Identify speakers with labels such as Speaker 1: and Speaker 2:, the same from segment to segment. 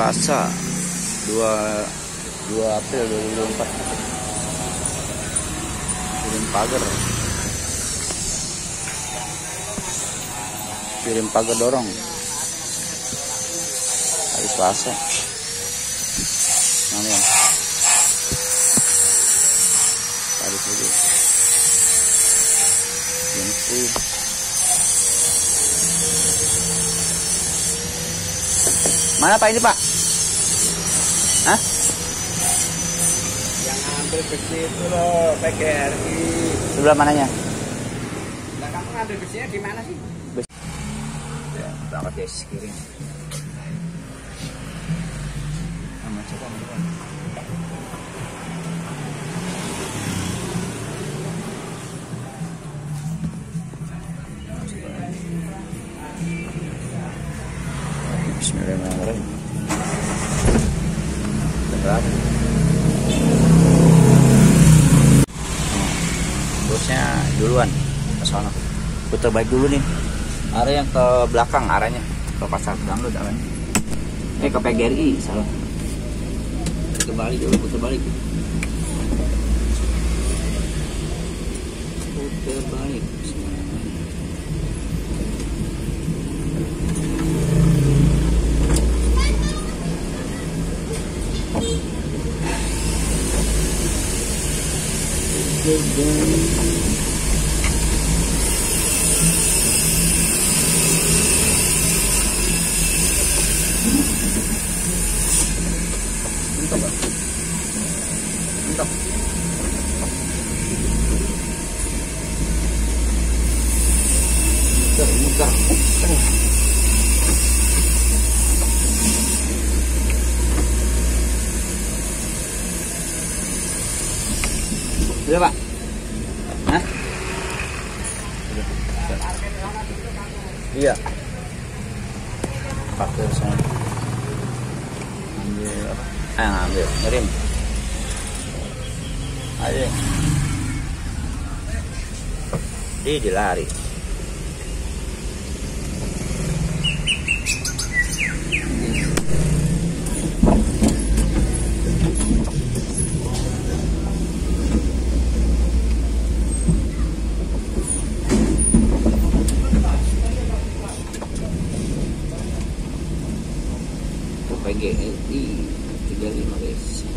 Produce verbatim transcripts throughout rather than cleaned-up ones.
Speaker 1: Selasa dua April dua ribu dua puluh empat. Kirim pagar. Kirim pagar dorong. Hari Selasa. Mana ya? Tadi dulu. Jemput. Mana Pak ini Pak? Hah?
Speaker 2: Yang ambil besi itu loh, P G R I.
Speaker 1: Sebelah mananya?
Speaker 2: Nah, kamu ngambil besinya di mana sih?
Speaker 1: Besi. Ya, berangkat guys, kirim. Sama coba coba. Bismillahirrahmanirrahim. Berapa? Bosnya duluan ke sana. Putar balik dulu nih. Arah yang ke belakang arahnya ke pasar dangdut arahnya. Eh ke P G R I salah. Putar balik dulu, putar balik. Putar balik. Mantap, Pak. Mantap. Mudah, mudah. Udah Pak? Hah? Iya. Pakai sana. Ambil apa? Ah, ambil. Ngirim. Ayo. Ih, dilari. P G R I tiga puluh lima guys.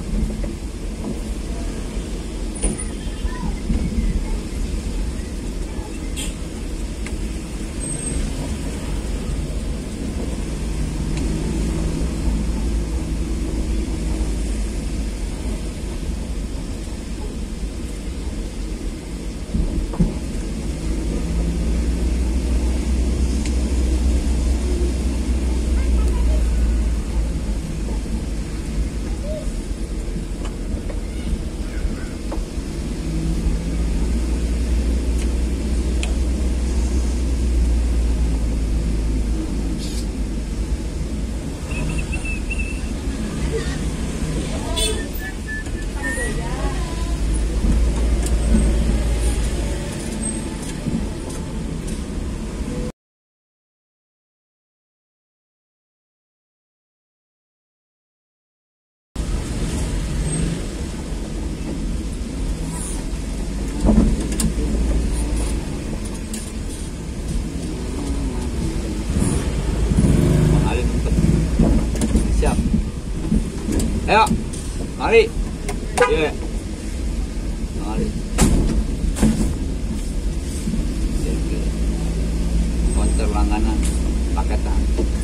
Speaker 1: Ayo, mari. Iya. Mari. Konter langganan paketan.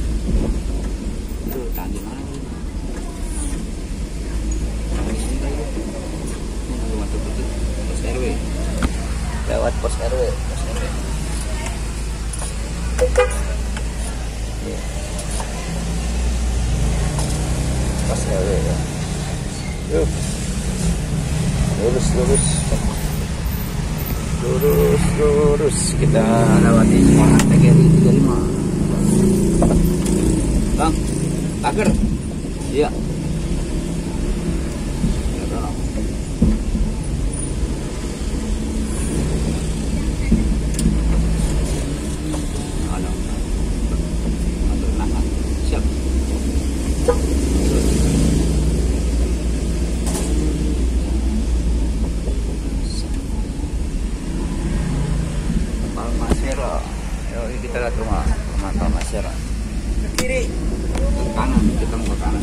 Speaker 1: Itu tadi mana? Pos R W. Lewat pos R W, pos R W. Pos R W ya. Yuk. Lurus, lurus. Lurus, lurus. Kita lewati sekolah P G R I tiga puluh lima. Bang, pagar. Iya. Siap. kita lihat rumah rumah Pak Masyar.
Speaker 2: Ke kiri.
Speaker 1: Ke kanan, kita mau ke kanan.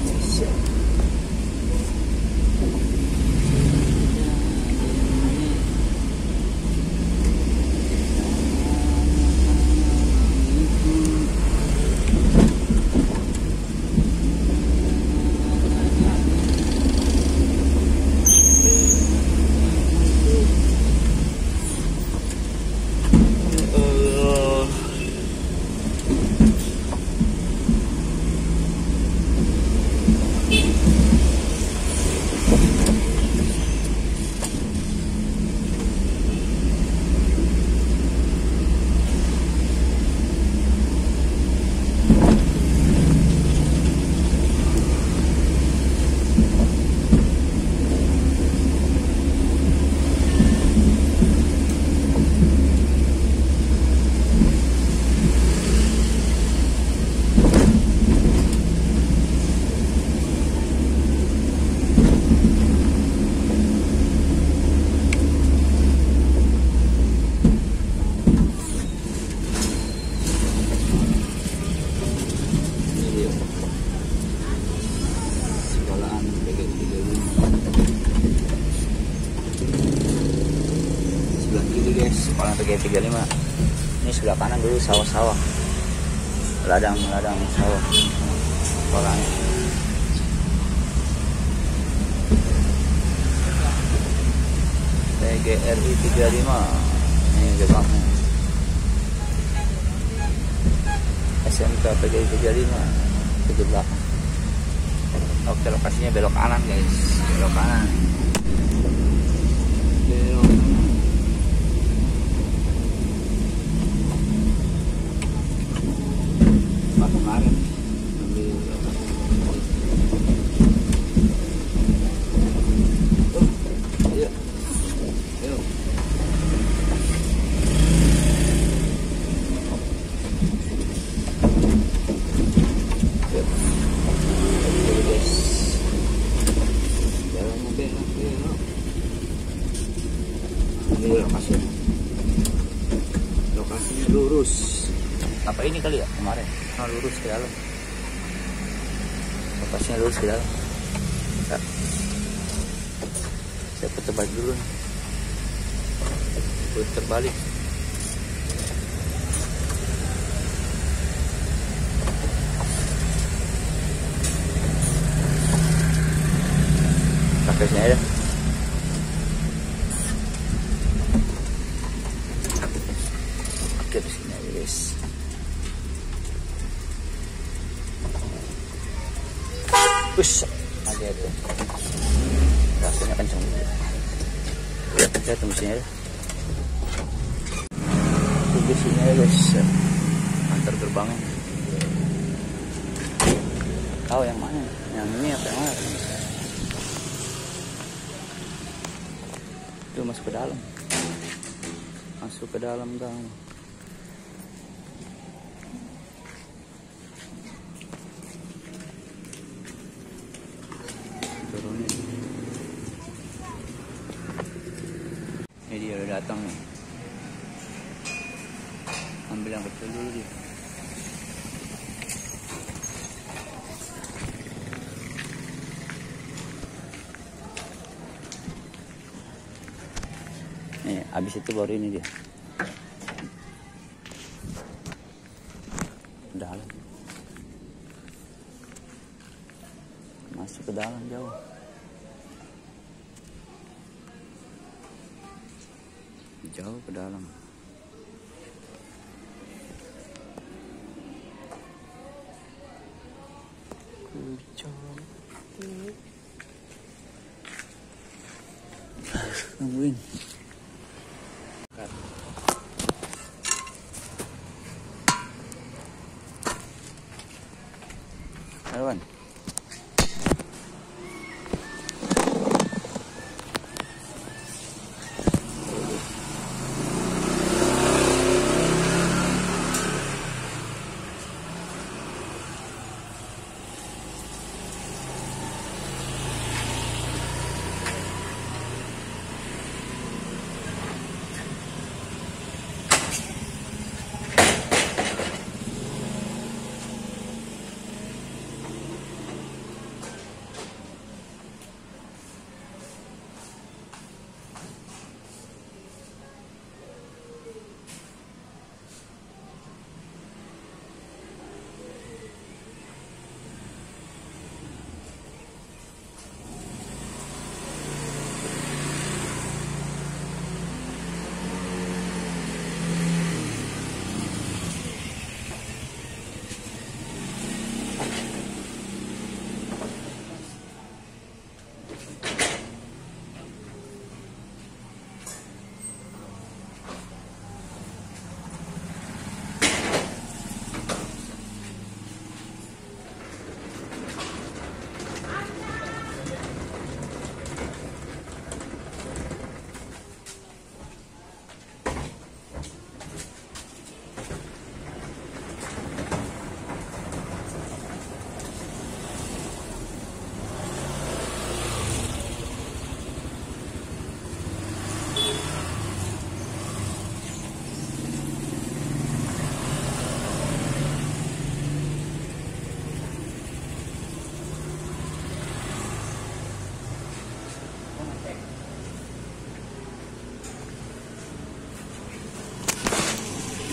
Speaker 1: Sekolah P G tiga puluh lima. Ini sebelah kanan dulu sawah-sawah, ladang-ladang sawah sekolahnya. P G R I tiga puluh lima ini gerbangnya. S M K P G R I tiga puluh lima itu belakang. Oke, lokasinya belok kanan guys, belok kanan. Belok kanan. Kemarin ambil oh, ayo ayo guys, jalan mobil belok ini lokasinya lokasinya lurus apa ini kali ya kemarin. Nah, lurus ke dalam. Lokasinya lurus ke dalam. Nah, saya putar balik dulu nih. Putar balik. Pakai sini aja. Oke, di sini aja guys. Push aja itu rasanya kenceng juga. Saya tunggu sini aja, tunggu sini aja guys, antar gerbangnya. Tahu yang mana, yang ini apa yang mana? Itu masuk ke dalam, masuk ke dalam gang. Ini dia udah datang nih. Ambil yang kecil dulu dia. Nih, habis itu baru ini dia. Dalam. Masuk ke dalam jauh. Jauh ke dalam. Nungguin. Kawan.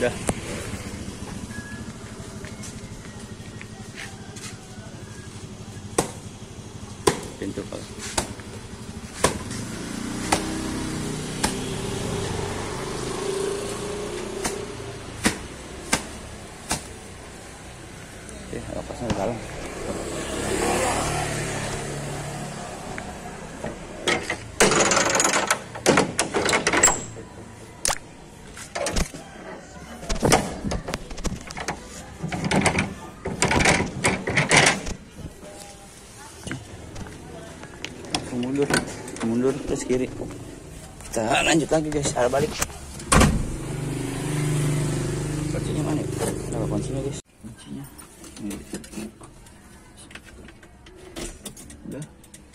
Speaker 1: Udah. Pintu kalau. Oke, lepasnya di dalam. Mundur, mundur terus kiri. Kita lanjut lagi guys, arah balik. Kuncinya mana? Ada kuncinya guys. Kuncinya. Ini. Udah.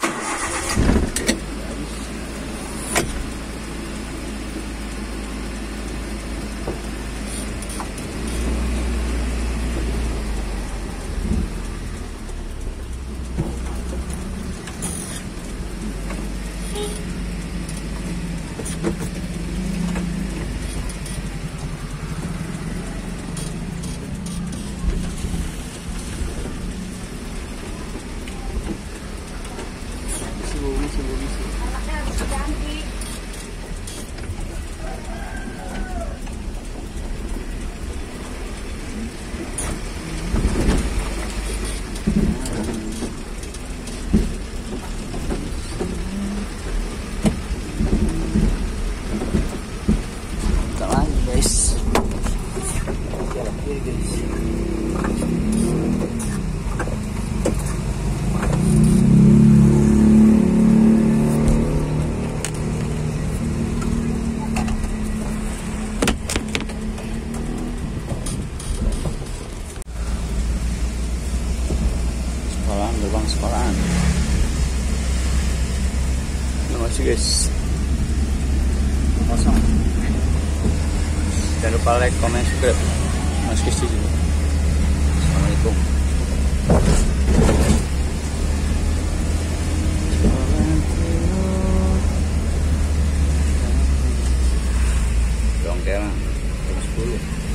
Speaker 1: Gerbang sekolahan. Terima kasih guys. Kosong. Jangan lupa like, comment, subscribe. Mas Kristi juga. Assalamualaikum. Dongkeran jam sepuluh.